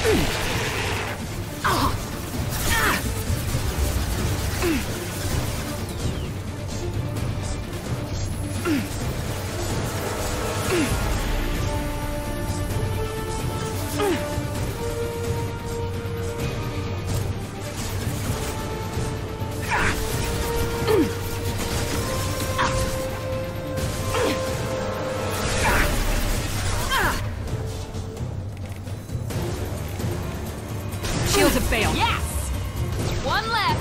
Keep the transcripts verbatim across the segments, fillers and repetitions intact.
Shields have failed. Yes! One less.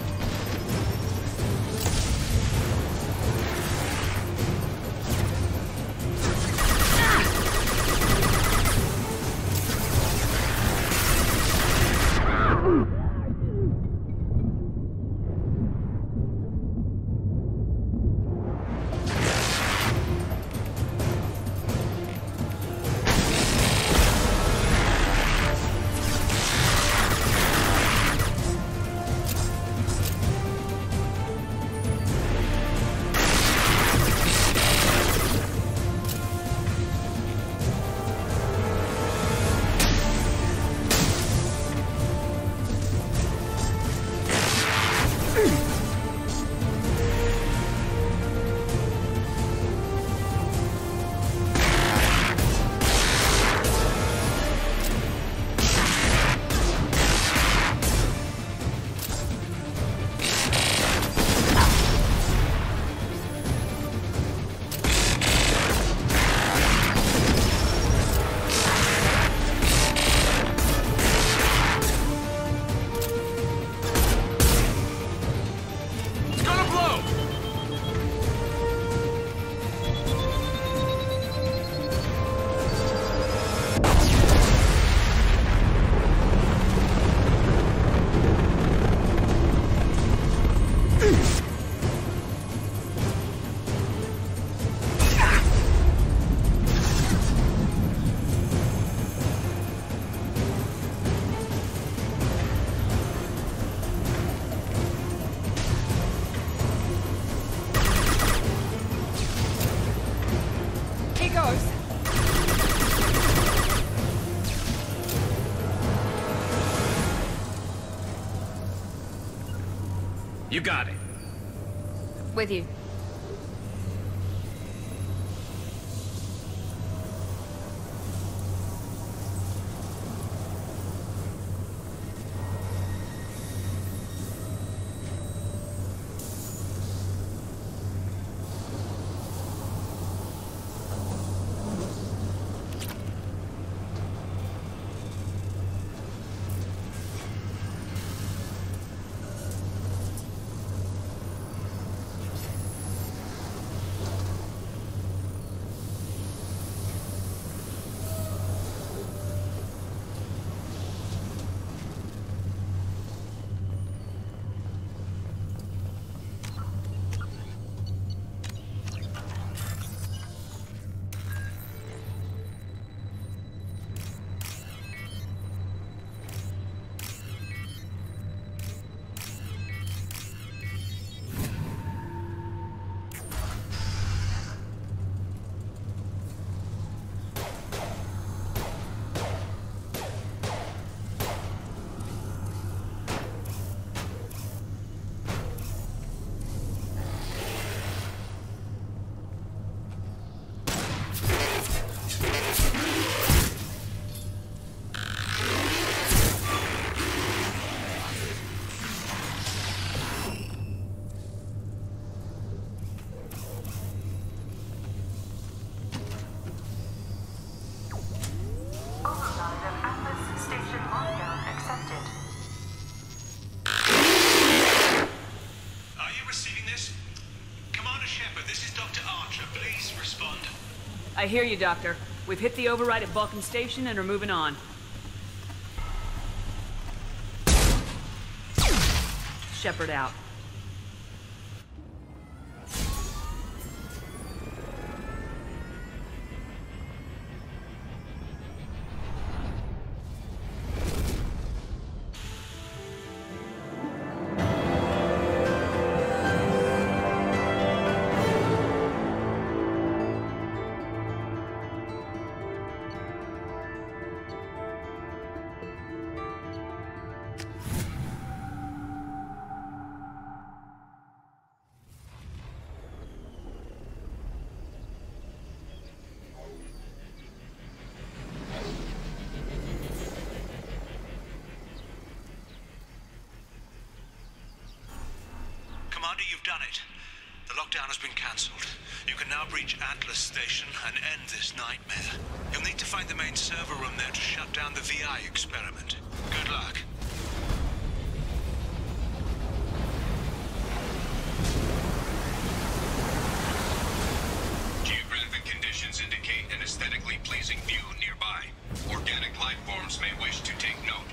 You got it. With you. I hear you, Doctor. We've hit the override at Vulcan Station and are moving on. Shepard out. Commander, you've done it. The lockdown has been cancelled. You can now breach Atlas Station and end this nightmare. You'll need to find the main server room there to shut down the V I experiment. Good luck. Geographic conditions indicate an aesthetically pleasing view nearby. Organic life forms may wish to take note.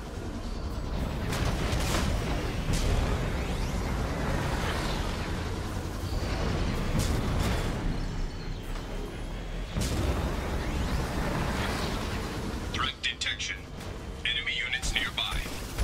Threat detection. Enemy units nearby.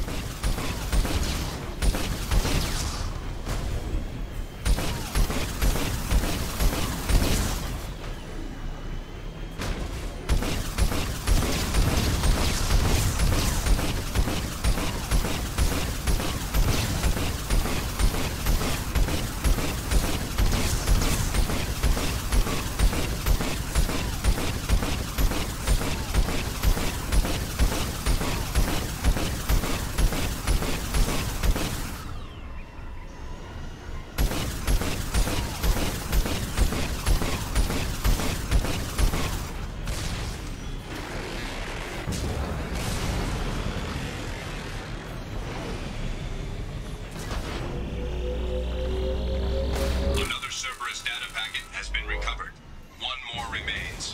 Another Cerberus data packet has been recovered. One more remains.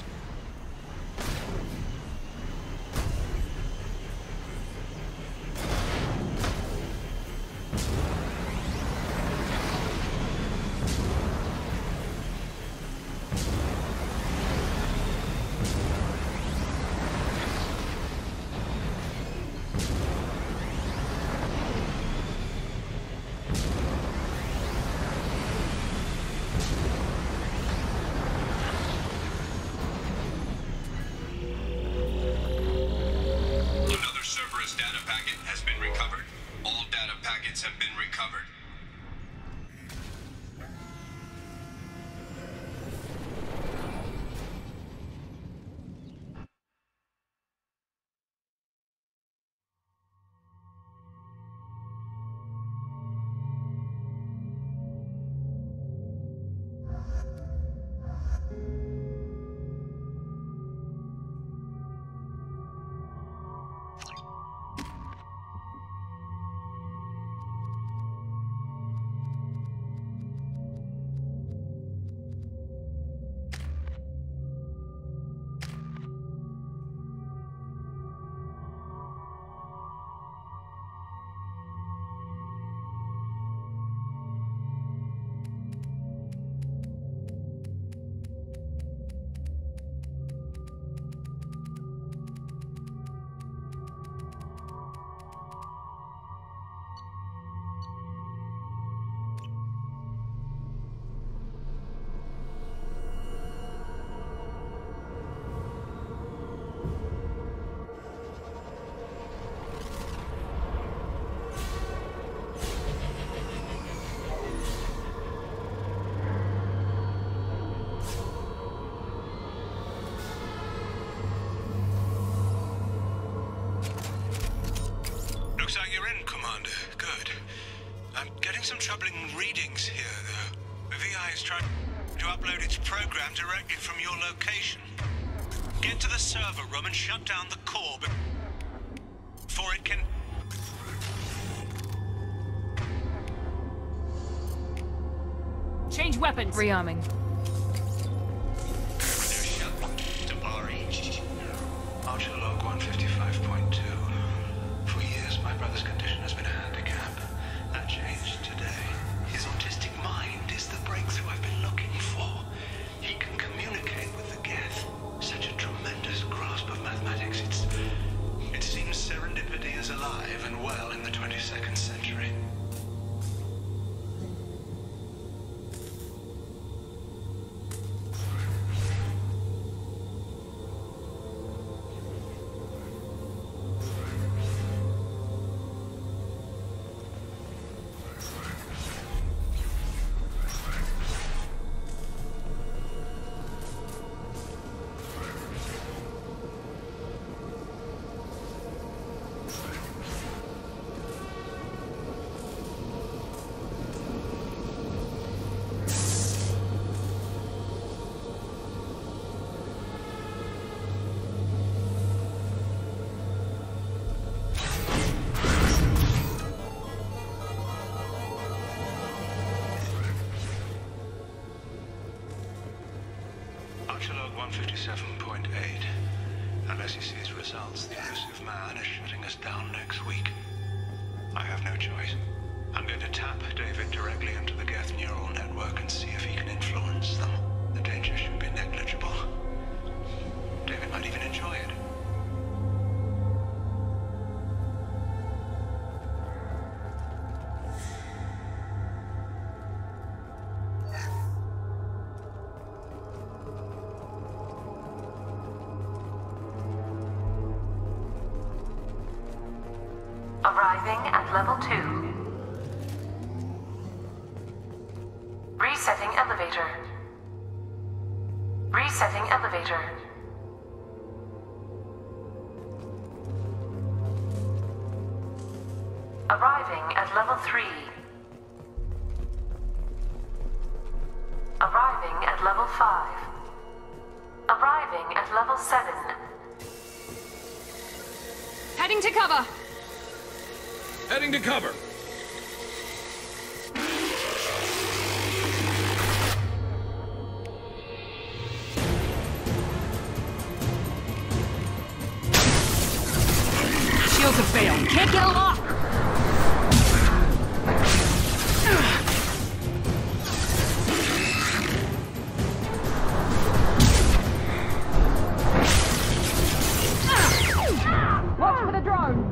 Another Cerberus data packet has been recovered. All data packets have been recovered. Looks like you're in, Commander. Good. I'm getting some troubling readings here, though. The V I is trying to upload its program directly from your location. Get to the server room and shut down the core before it can... Change weapons. Rearming. To bar each. Archer log one fifty-five point two. For years, my brother's condition has been a handicap. That changed today. His autistic mind is the breakthrough I've been looking for. He can communicate with the Geth. Such a tremendous grasp of mathematics. It's, it seems serendipity is alive and well in the twenty-second century. forty-seven point eight. Unless he sees results, the elusive man is shutting us down next week. I have no choice. I'm going to tap David directly into the Geth neural network and see if he can influence them. The danger should be negligible. David might even enjoy it. Arriving at level two. Resetting elevator. Resetting elevator. Arriving at level three. Arriving at level five. Arriving at level seven. Heading to cover. Heading to cover. Shields have failed. Can't get them off! Watch for the drone!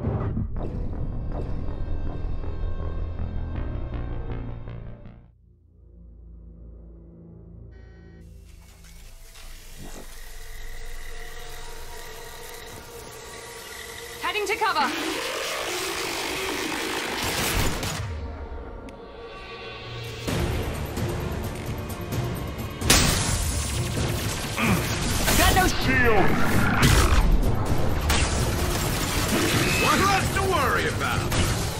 Heading to cover. I got no shield! What's left to worry about?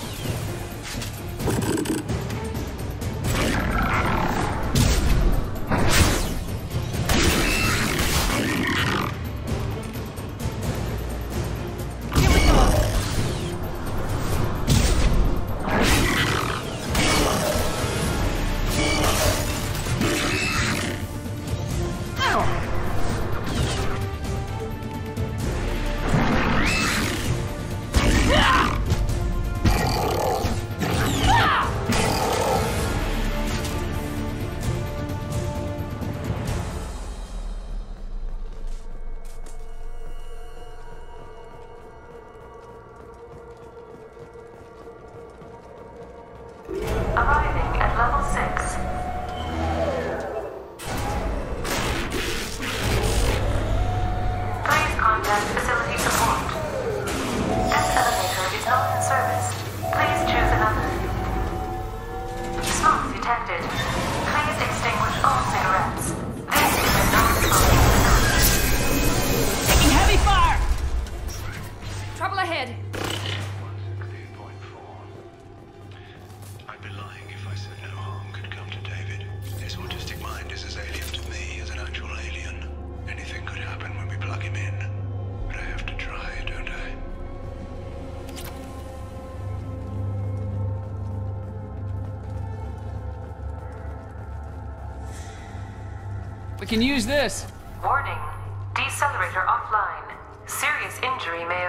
Arriving at level six. Please contact facility support. This elevator is not in service. Please choose another. Smoke detected. Please extinguish all cigarettes. This is a non-smoking facility. Taking heavy fire! Trouble ahead. I'd be lying if I said no harm could come to David. His autistic mind is as alien to me as an actual alien. Anything could happen when we plug him in. But I have to try, don't I? We can use this. Warning. Decelerator offline. Serious injury may